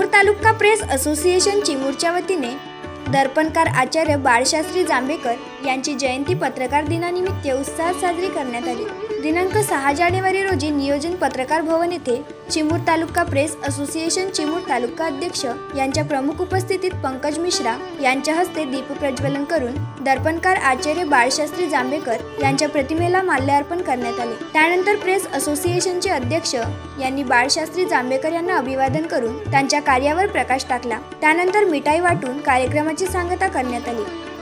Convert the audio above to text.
तालुका press association चिमूरच्या वतीने दर्पणकार आचार्य बाळशास्त्री जांभेकर यांची जयंती पत्रकार दिनानिमित्त उत्साहात साजरी करण्यात आली। दिनांक 6 जानेवारी रोजी नियोजन पत्रकार भवन येथे चिमूर तालुका प्रेस असोसिएशन चिमूर तालुका अध्यक्ष यांच्या प्रमुख उपस्थितीत पंकज मिश्रा यांच्या हस्ते दीप प्रज्वलन करून दर्पणकार आचार्य बाळशास्त्री जांभेकर यांच्या प्रतिमेला माल्यार्पण करण्यात आले। त्यानंतर प्रेस असोसिएशनचे अध्यक्ष यांनी बाळशास्त्री जांभेकर यांना अभिवादन करून त्यांच्या कार्यावर प्रकाश टाकला। त्यानंतर मिठाई वाटून कार्यक्रमाची सांगता करण्यात आली।